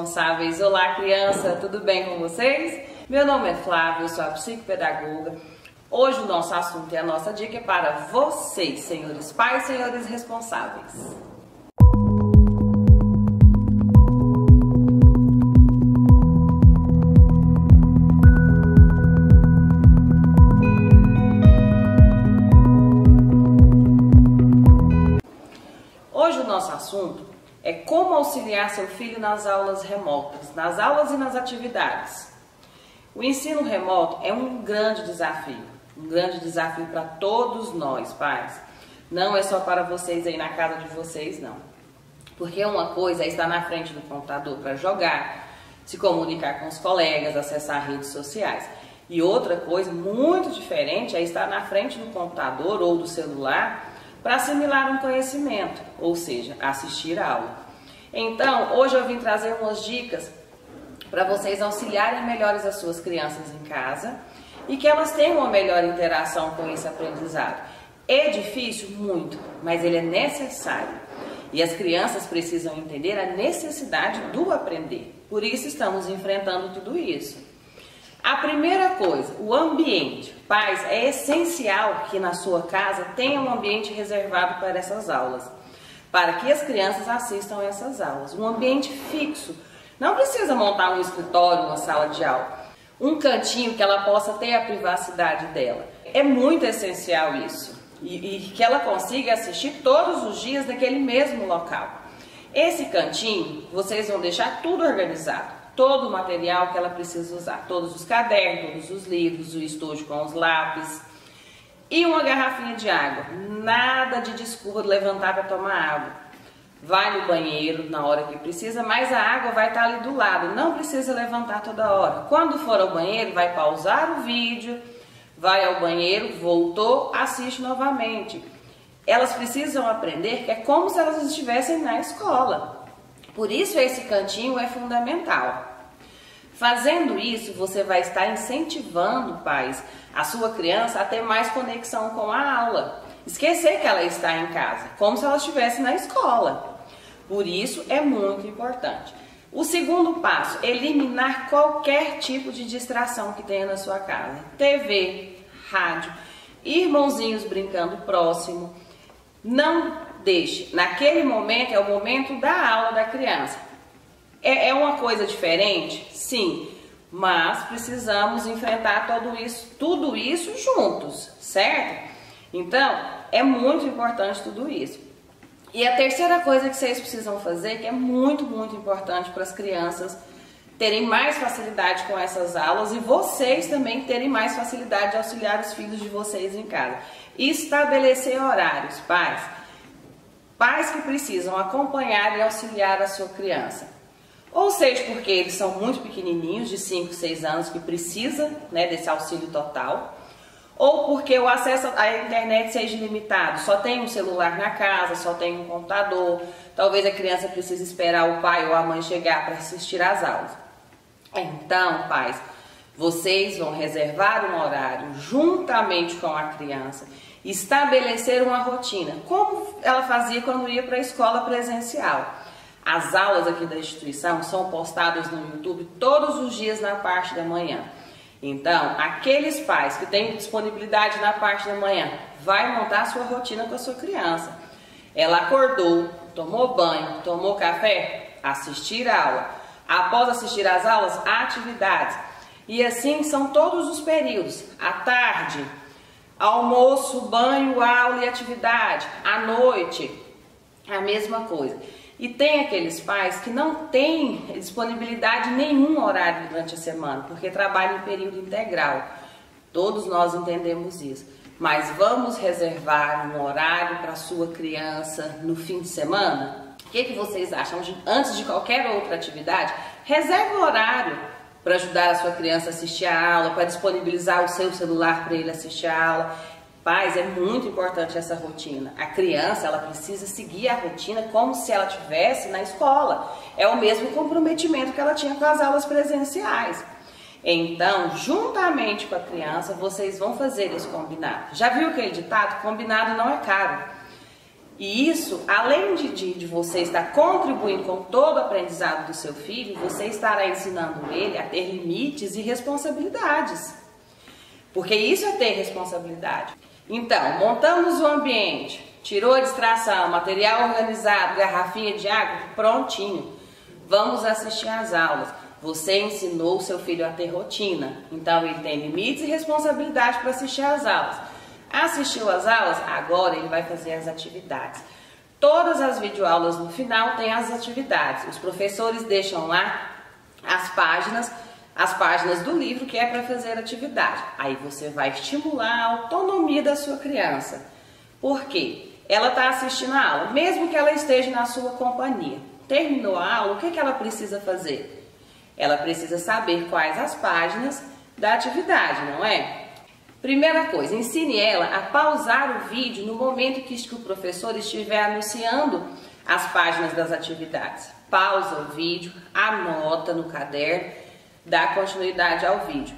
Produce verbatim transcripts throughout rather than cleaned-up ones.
responsáveis. Olá, criança, tudo bem com vocês? Meu nome é Flávia, eu sou a psicopedagoga. Hoje o nosso assunto e a nossa dica é para vocês, senhores pais, senhores responsáveis. Hoje o nosso assunto é como auxiliar seu filho nas aulas remotas, nas aulas e nas atividades. O ensino remoto é um grande desafio, um grande desafio para todos nós, pais. Não é só para vocês aí na casa de vocês, não. Porque uma coisa é estar na frente do computador para jogar, se comunicar com os colegas, acessar redes sociais. E outra coisa muito diferente é estar na frente do computador ou do celular para assimilar um conhecimento, ou seja, assistir a aula. Então, hoje eu vim trazer umas dicas para vocês auxiliarem melhores as suas crianças em casa e que elas tenham uma melhor interação com esse aprendizado. É difícil? Muito, mas ele é necessário. E as crianças precisam entender a necessidade do aprender. Por isso estamos enfrentando tudo isso. A primeira coisa, o ambiente. Pais, é essencial que na sua casa tenha um ambiente reservado para essas aulas, para que as crianças assistam a essas aulas. Um ambiente fixo. Não precisa montar um escritório, uma sala de aula. Um cantinho que ela possa ter a privacidade dela. É muito essencial isso. E, e que ela consiga assistir todos os dias naquele mesmo local. Esse cantinho, vocês vão deixar tudo organizado. Todo o material que ela precisa usar. Todos os cadernos, todos os livros, o estojo com os lápis. E uma garrafinha de água. Nada de desculpa de levantar para tomar água. Vai no banheiro na hora que precisa, mas a água vai estar ali do lado. Não precisa levantar toda hora. Quando for ao banheiro, vai pausar o vídeo, vai ao banheiro, voltou, assiste novamente. Elas precisam aprender que é como se elas estivessem na escola. Por isso esse cantinho é fundamental. Fazendo isso, você vai estar incentivando, pais, a sua criança a ter mais conexão com a aula. Esquecer que ela está em casa, como se ela estivesse na escola. Por isso é muito importante. O segundo passo, eliminar qualquer tipo de distração que tenha na sua casa. T V, rádio, irmãozinhos brincando próximo. Não deixe, naquele momento é o momento da aula da criança. É, é uma coisa diferente? Sim, mas precisamos enfrentar tudo isso, tudo isso juntos, certo? Então, é muito importante tudo isso. E a terceira coisa que vocês precisam fazer, que é muito, muito importante para as crianças terem mais facilidade com essas aulas e vocês também terem mais facilidade de auxiliar os filhos de vocês em casa. Estabelecer horários, pais. Pais que precisam acompanhar e auxiliar a sua criança. Ou seja, porque eles são muito pequenininhos, de cinco, seis anos, que precisa, né, desse auxílio total. Ou porque o acesso à internet seja limitado, só tem um celular na casa, só tem um computador, talvez a criança precise esperar o pai ou a mãe chegar para assistir às aulas. Então, pais, vocês vão reservar um horário juntamente com a criança, estabelecer uma rotina, como ela fazia quando ia para a escola presencial. As aulas aqui da instituição são postadas no YouTube todos os dias na parte da manhã. Então, aqueles pais que têm disponibilidade na parte da manhã, vai montar a sua rotina com a sua criança. Ela acordou, tomou banho, tomou café, assistir a aula. Após assistir às aulas, atividades. E assim são todos os períodos. À tarde, almoço, banho, aula e atividade. À noite, a mesma coisa. E tem aqueles pais que não têm disponibilidade em nenhum horário durante a semana, porque trabalham em período integral. Todos nós entendemos isso. Mas vamos reservar um horário para a sua criança no fim de semana? O que, que vocês acham? Antes de qualquer outra atividade, reserve um horário para ajudar a sua criança a assistir a aula, para disponibilizar o seu celular para ele assistir a aula. Pais, é muito importante essa rotina. A criança, ela precisa seguir a rotina como se ela estivesse na escola. É o mesmo comprometimento que ela tinha com as aulas presenciais. Então, juntamente com a criança, vocês vão fazer esse combinado. Já viu aquele ditado? Combinado não é caro. E isso, além de, de, de você estar contribuindo com todo o aprendizado do seu filho, você estará ensinando ele a ter limites e responsabilidades. Porque isso é ter responsabilidade. Então, montamos o ambiente, tirou a distração, material organizado, garrafinha de água, prontinho. Vamos assistir às aulas. Você ensinou o seu filho a ter rotina, então ele tem limites e responsabilidade para assistir às aulas. Assistiu às aulas? Agora ele vai fazer as atividades. Todas as videoaulas no final têm as atividades. Os professores deixam lá as páginas, as páginas do livro que é para fazer atividade. Aí você vai estimular a autonomia da sua criança. Por quê? Ela está assistindo a aula, mesmo que ela esteja na sua companhia. Terminou a aula, o que, que ela precisa fazer? Ela precisa saber quais as páginas da atividade, não é? Primeira coisa, ensine ela a pausar o vídeo no momento que o professor estiver anunciando as páginas das atividades. Pausa o vídeo, anota no caderno, dá continuidade ao vídeo.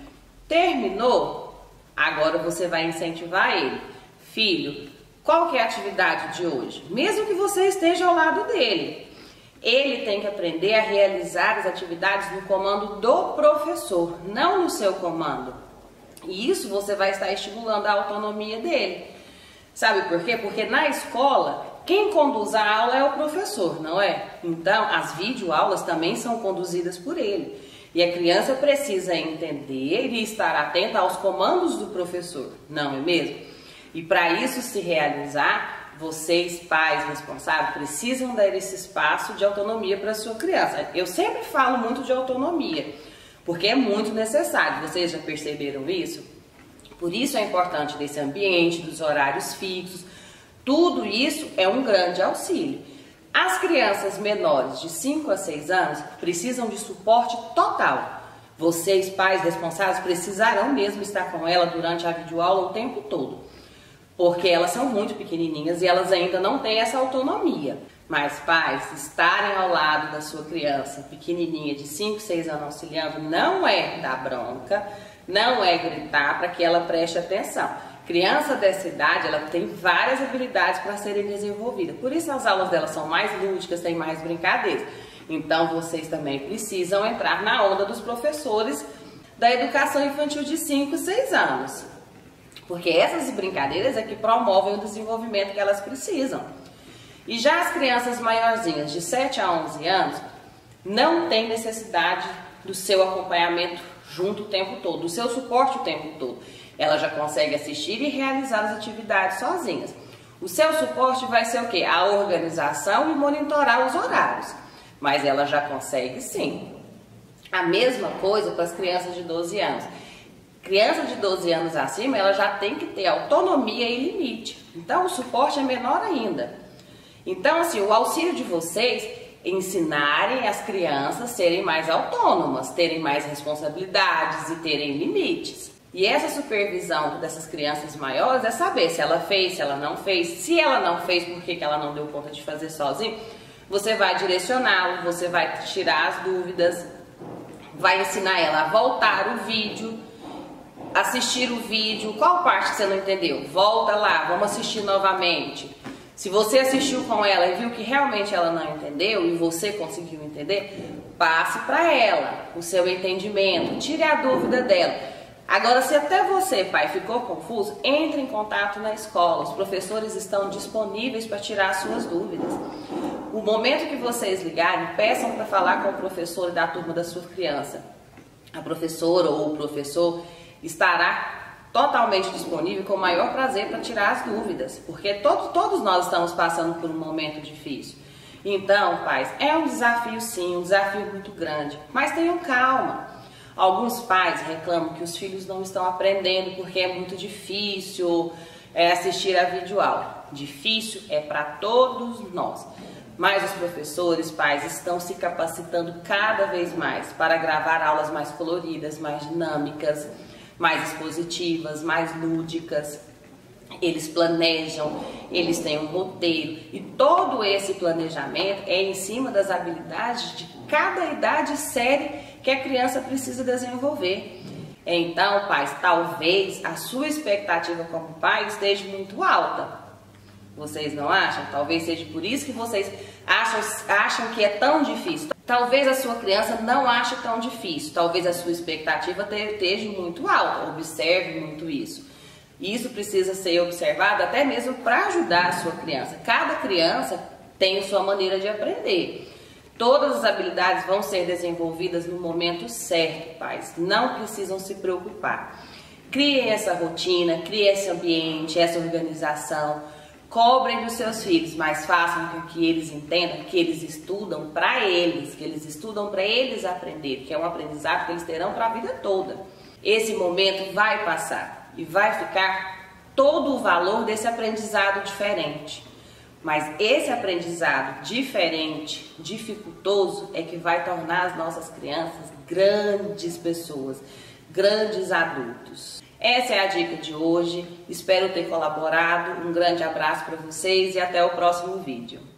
Terminou? Agora você vai incentivar ele. Filho, qual que é a atividade de hoje? Mesmo que você esteja ao lado dele. Ele tem que aprender a realizar as atividades no comando do professor, não no seu comando. E isso você vai estar estimulando a autonomia dele. Sabe por quê? Porque na escola, quem conduz a aula é o professor, não é? Então, as videoaulas também são conduzidas por ele. E a criança precisa entender e estar atenta aos comandos do professor, não é mesmo? E para isso se realizar, vocês, pais responsáveis, precisam dar esse espaço de autonomia para a sua criança. Eu sempre falo muito de autonomia, porque é muito necessário. Vocês já perceberam isso? Por isso é importante desse ambiente, dos horários fixos. Tudo isso é um grande auxílio. As crianças menores de cinco a seis anos precisam de suporte total. Vocês, pais responsáveis, precisarão mesmo estar com ela durante a videoaula o tempo todo, porque elas são muito pequenininhas e elas ainda não têm essa autonomia. Mas pais, estarem ao lado da sua criança pequenininha de cinco, seis anos auxiliando não é dar bronca, não é gritar para que ela preste atenção. Criança dessa idade, ela tem várias habilidades para serem desenvolvidas. Por isso as aulas delas são mais lúdicas, tem mais brincadeiras. Então vocês também precisam entrar na onda dos professores da educação infantil de cinco, seis anos. Porque essas brincadeiras é que promovem o desenvolvimento que elas precisam. E já as crianças maiorzinhas, de sete a onze anos, não tem necessidade do seu acompanhamento junto o tempo todo, do seu suporte o tempo todo. Ela já consegue assistir e realizar as atividades sozinhas. O seu suporte vai ser o quê? A organização e monitorar os horários. Mas ela já consegue sim. A mesma coisa para as crianças de doze anos. Criança de doze anos acima, ela já tem que ter autonomia e limite. Então o suporte é menor ainda. Então, assim, o auxílio de vocês ensinarem as crianças a serem mais autônomas, terem mais responsabilidades e terem limites. E essa supervisão dessas crianças maiores é saber se ela fez, se ela não fez. Se ela não fez, por que ela não deu conta de fazer sozinha? Você vai direcioná-lo, você vai tirar as dúvidas, vai ensinar ela a voltar o vídeo, assistir o vídeo. Qual parte que você não entendeu? Volta lá, vamos assistir novamente. Se você assistiu com ela e viu que realmente ela não entendeu e você conseguiu entender, passe para ela o seu entendimento, tire a dúvida dela. Agora, se até você, pai, ficou confuso, entre em contato na escola. Os professores estão disponíveis para tirar as suas dúvidas. O momento que vocês ligarem, peçam para falar com o professor da turma da sua criança. A professora ou o professor estará totalmente disponível, com o maior prazer para tirar as dúvidas, porque todos, todos nós estamos passando por um momento difícil. Então, pais, é um desafio sim, um desafio muito grande, mas tenham calma. Alguns pais reclamam que os filhos não estão aprendendo porque é muito difícil é, assistir a videoaula. Difícil é para todos nós, mas os professores, pais, estão se capacitando cada vez mais para gravar aulas mais coloridas, mais dinâmicas, mais expositivas, mais lúdicas. Eles planejam, eles têm um roteiro e todo esse planejamento é em cima das habilidades de cada idade e série que a criança precisa desenvolver. Então, pais, talvez a sua expectativa como pai esteja muito alta. Vocês não acham? Talvez seja por isso que vocês acham, acham que é tão difícil. Talvez a sua criança não ache tão difícil. Talvez a sua expectativa esteja muito alta. Observe muito isso. Isso precisa ser observado até mesmo para ajudar a sua criança. Cada criança tem a sua maneira de aprender. Todas as habilidades vão ser desenvolvidas no momento certo, pais. Não precisam se preocupar. Criem essa rotina, criem esse ambiente, essa organização. Cobrem dos seus filhos, mas façam com que eles entendam que eles estudam para eles, que eles estudam para eles aprender, que é um aprendizado que eles terão para a vida toda. Esse momento vai passar e vai ficar todo o valor desse aprendizado diferente. Mas esse aprendizado diferente, dificultoso, é que vai tornar as nossas crianças grandes pessoas, grandes adultos. Essa é a dica de hoje, espero ter colaborado, um grande abraço para vocês e até o próximo vídeo.